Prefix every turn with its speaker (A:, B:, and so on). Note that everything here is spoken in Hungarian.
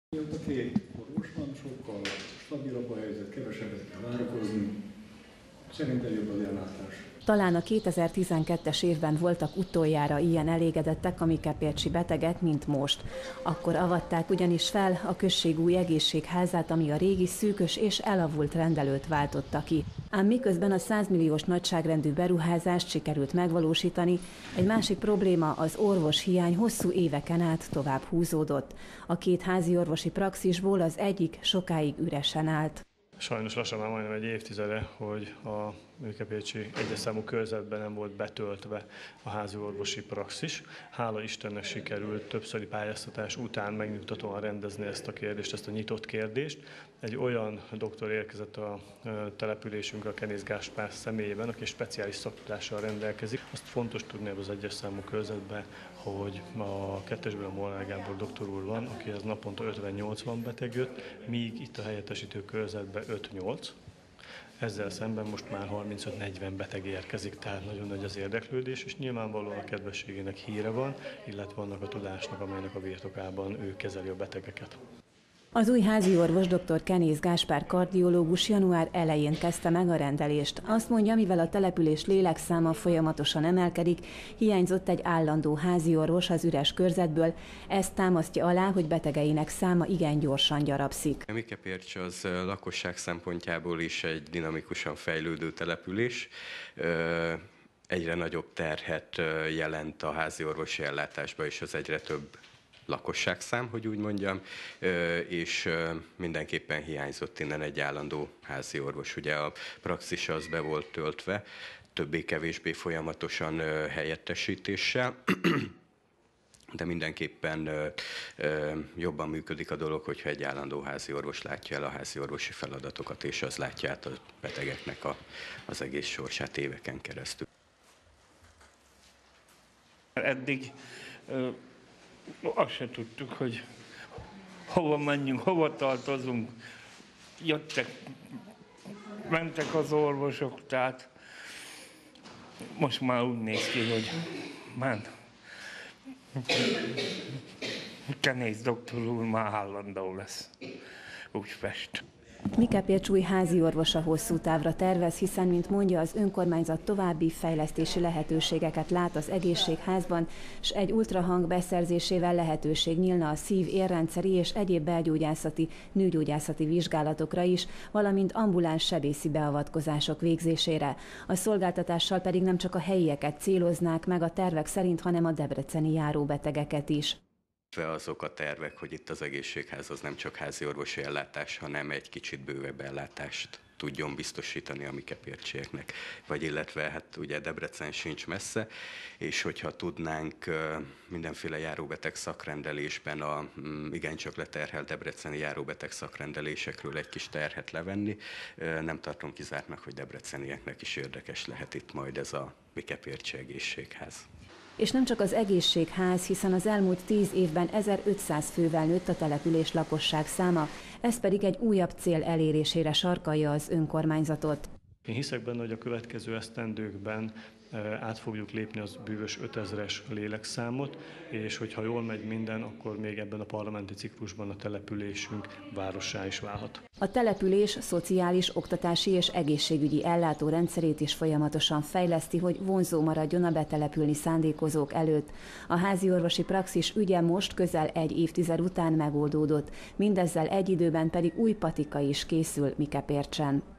A: Mióta két orvos van, sokkal stabilabb a helyzet, kevesebbet kell várakozni, szerintem jobb az ellátás.
B: Talán a 2012-es évben voltak utoljára ilyen elégedettek a mikepércsi betegek, mint most. Akkor avatták ugyanis fel a község új egészségházát, ami a régi szűkös és elavult rendelőt váltotta ki. Ám miközben a 100 milliós nagyságrendű beruházást sikerült megvalósítani, egy másik probléma, az orvoshiány hosszú éveken át tovább húzódott. A két házi orvosi praxisból az egyik sokáig üresen állt.
C: Sajnos lassan már majdnem egy évtizede, hogy a mikepércsi egyes számú körzetben nem volt betöltve a házi orvosi praxis. Hála Istennek sikerült többszöri pályáztatás után megnyugtatóan rendezni ezt a kérdést, ezt a nyitott kérdést. Egy olyan doktor érkezett a településünkre, a Kenész Gáspár személyében, aki speciális szaktudással rendelkezik. Azt fontos tudni az egyes számú körzetben, hogy a kettesben a Molnár Gábor doktor úr van, akihez naponta 50-80 beteg jött, míg itt a helyettesítő körzetben 5-8. Ezzel szemben most már 35-40 beteg érkezik, tehát nagyon nagy az érdeklődés, és nyilvánvalóan a kedvességének híre van, illetve annak a tudásnak, amelynek a birtokában ő kezeli a betegeket.
B: Az új házi orvos dr. Kenész Gáspár kardiológus január elején kezdte meg a rendelést. Azt mondja, mivel a település lélekszáma folyamatosan emelkedik, hiányzott egy állandó házi orvos az üres körzetből. Ezt támasztja alá, hogy betegeinek száma igen gyorsan gyarapszik.
D: Mikepércs az lakosság szempontjából is egy dinamikusan fejlődő település. Egyre nagyobb terhet jelent a házi orvosi ellátásba, és az egyre több lakosságszám, hogy úgy mondjam, és mindenképpen hiányzott innen egy állandó házi orvos. Ugye a praxis az be volt töltve, többé-kevésbé folyamatosan helyettesítéssel, de mindenképpen jobban működik a dolog, hogyha egy állandó házi orvos látja el a házi orvosi feladatokat, és az látja át a betegeknek az egész sorsát éveken keresztül.
E: Eddig azt se tudtuk, hogy hova menjünk, hova tartozunk. Mentek az orvosok, tehát most már úgy néz ki, hogy Kenész doktor úr már állandó lesz. Úgy fest.
B: Mikepércs új házi orvosa hosszú távra tervez, hiszen, mint mondja, az önkormányzat további fejlesztési lehetőségeket lát az egészségházban, és egy ultrahang beszerzésével lehetőség nyílna a szív-érrendszeri és egyéb belgyógyászati, nőgyógyászati vizsgálatokra is, valamint ambuláns sebészi beavatkozások végzésére. A szolgáltatással pedig nem csak a helyieket céloznák meg a tervek szerint, hanem a debreceni járóbetegeket is.
D: Azok a tervek, hogy itt az egészségház az nem csak házi orvosi ellátás, hanem egy kicsit bővebb ellátást tudjon biztosítani a mikepércsieknek. Vagy illetve, hát ugye Debrecen sincs messze, és hogyha tudnánk mindenféle járóbeteg szakrendelésben a igencsak leterhelt debreceni járóbeteg szakrendelésekről egy kis terhet levenni, nem tartom kizártnak, hogy debrecenieknek is érdekes lehet itt majd ez a mikepércsi egészségház.
B: És nem csak az egészségház, hiszen az elmúlt 10 évben 1500 fővel nőtt a település lakosság száma, ez pedig egy újabb cél elérésére sarkalja az önkormányzatot.
C: Én hiszek benne, hogy a következő esztendőkben át fogjuk lépni az bűvös 5000-es lélekszámot, és hogyha jól megy minden, akkor még ebben a parlamenti ciklusban a településünk várossá is válhat.
B: A település szociális, oktatási és egészségügyi ellátórendszerét is folyamatosan fejleszti, hogy vonzó maradjon a betelepülni szándékozók előtt. A háziorvosi praxis ügye most közel egy évtized után megoldódott, mindezzel egy időben pedig új patika is készül Mikepércsen.